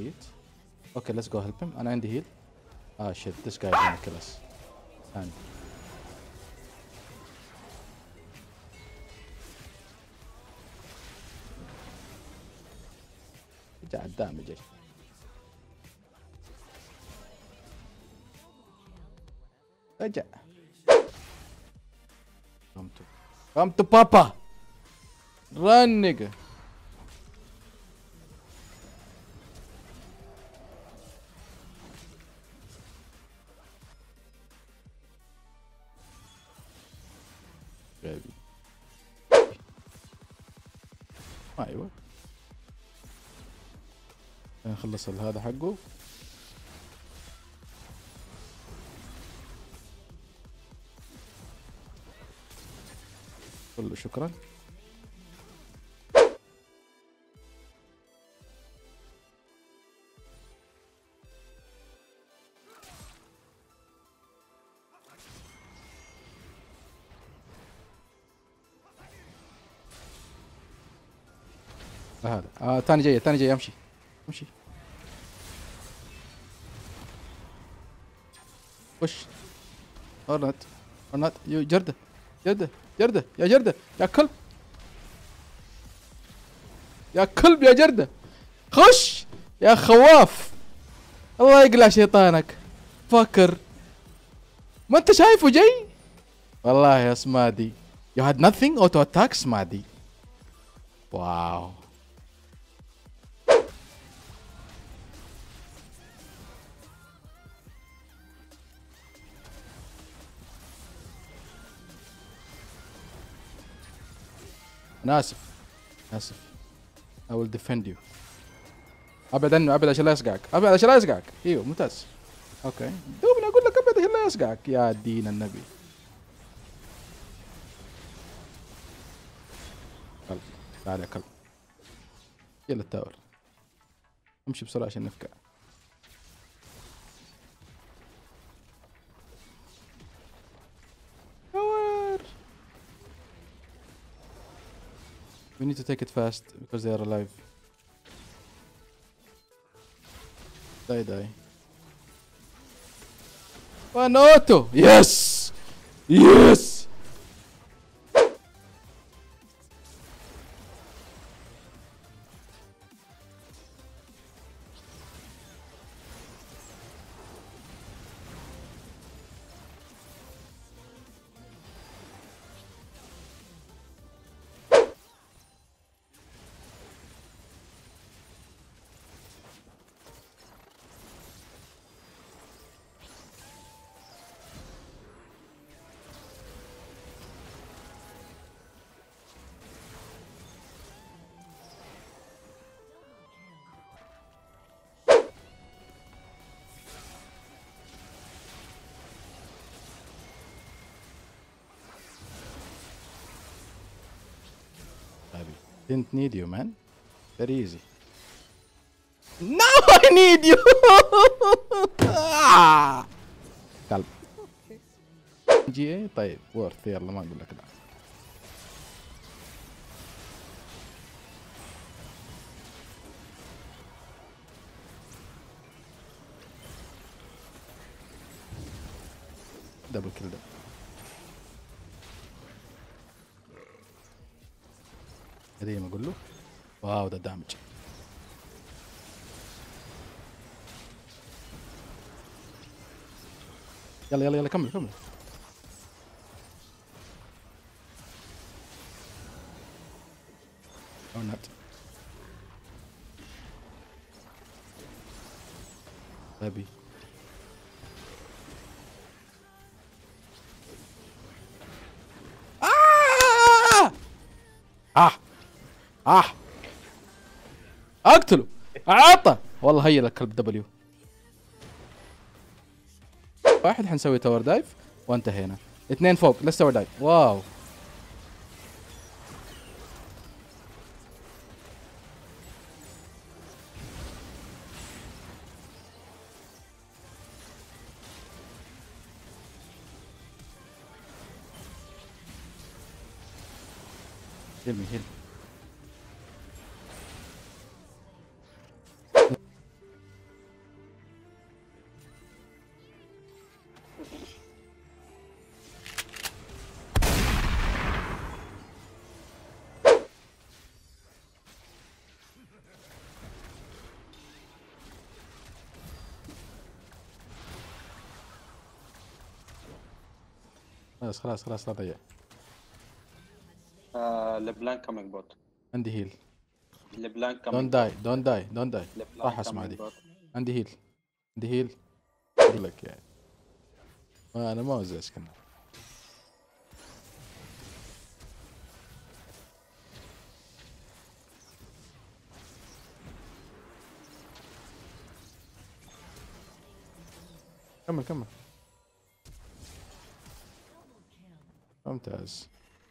shit. Okay, let's go help him. انا عندي heal. Ah shit, this guy is gonna kill us. ثاني. رجع الدامج. رجع. Come to Papa. Run, nigga. ايوه نخلص هذا حقه. قول له شكرا. هذا ثاني جاي ثاني جاي. امشي امشي خش. ارنت ارنت جردة جردة جردة يا جردة يا كلب يا كلب يا جردة. خش يا خواف. الله يقلع شيطانك. فكر ما انت شايفه جاي. والله يا سمادي. You had nothing auto attack سمادي. واو. أنا آسف آسف. I will defend you. أبعد عنه أبعد عشان لا يصقعك. أبعد عشان لا يصقعك. أيوه ممتاز. أوكي دوبني أقول لك أبعد عشان لا يصقعك يا دين النبي. كلب تعال يا كلب. يلا التاور. امشي بسرعة عشان نفكع. We need to take it fast because they are alive. Die, die. One auto! Yes! Yes! Didn't need you, man. Very easy. Now I need you. كلب. جي اي طيب وورث يلا ما اقول لك لا. دبل كيل ده. زي ما اقول له. واو ده دامج. يلا يلا يلا كمل كمل. او نت. غبي. اقتله. عطى والله. هيا الكلب دبليو. واحد حنسوي تاور دايف وانتهينا. اثنين فوق لسه تاور دايف. واو هيل. خلاص لا ضيع. لبلان كامينج بوت. عندي هيل. لبلان دونت كامينج داي بوت. دونت داي. لبلان راح اسمع كامينج دي. بوت. عندي هيل اقول لك يعني. انا ما وزعش كنا. كمل ممتاز.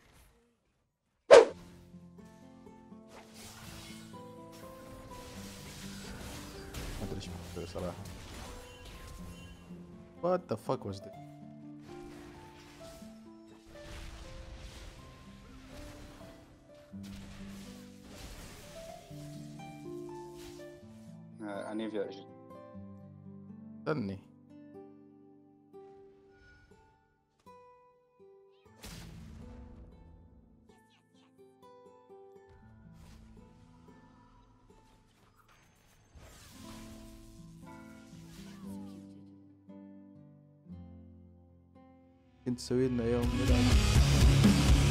ما ادري ايش بسوي صراحة. What the fuck was that؟ انيفيا اجت. استني. كنت تسوي لنا يوم ميلاد.